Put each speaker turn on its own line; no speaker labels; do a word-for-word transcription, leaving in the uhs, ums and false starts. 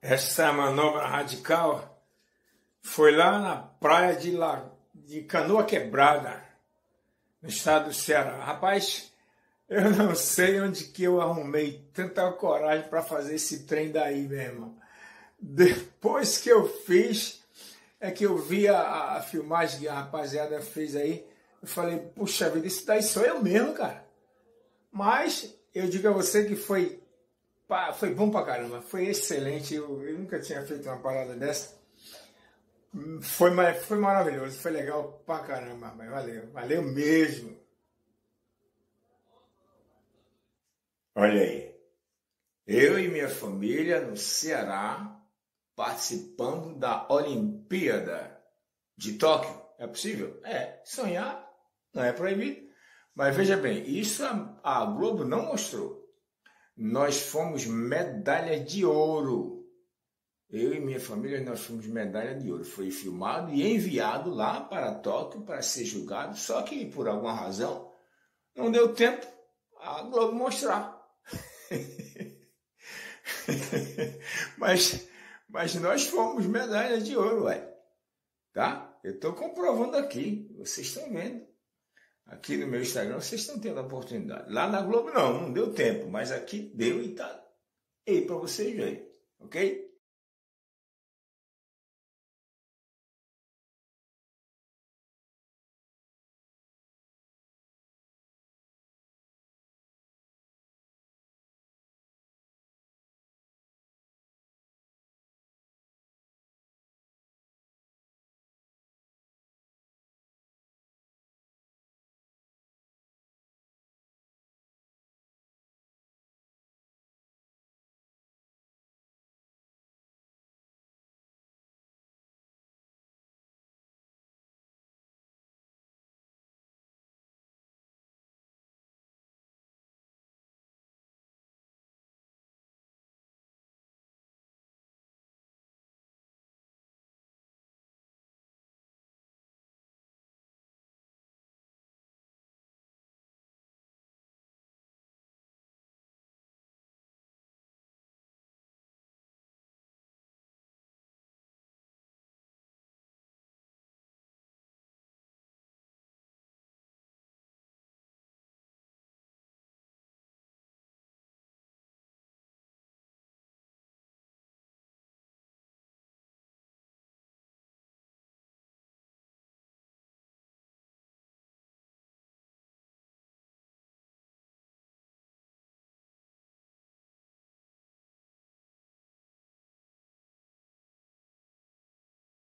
Essa manobra radical foi lá na praia de, La... de Canoa Quebrada, no estado do Ceará. Rapaz, eu não sei onde que eu arrumei tanta coragem para fazer esse trem daí, meu irmão. Depois que eu fiz, é que eu vi a, a filmagem que a rapaziada fez aí, eu falei, puxa vida, isso daí sou eu mesmo, cara. Mas eu digo a você que foi, foi bom pra caramba, foi excelente, eu, eu nunca tinha feito uma parada dessa. Foi, foi maravilhoso, foi legal pra caramba, mas valeu, valeu mesmo. Olha aí, eu e minha família no Ceará participando da Olimpíada de Tóquio. É possível? É, sonhar não é proibido. Mas veja bem, isso a, a Globo não mostrou. Nós fomos medalha de ouro. Eu e minha família, nós fomos medalha de ouro. Foi filmado e enviado lá para Tóquio para ser julgado, só que por alguma razão não deu tempo a Globo mostrar. mas, mas nós fomos medalha de ouro, ué. Tá? Eu estou comprovando aqui, vocês estão vendo. Aqui no meu Instagram vocês estão tendo a oportunidade. Lá na Globo não, não deu tempo, mas aqui deu e tá aí para vocês verem, ok?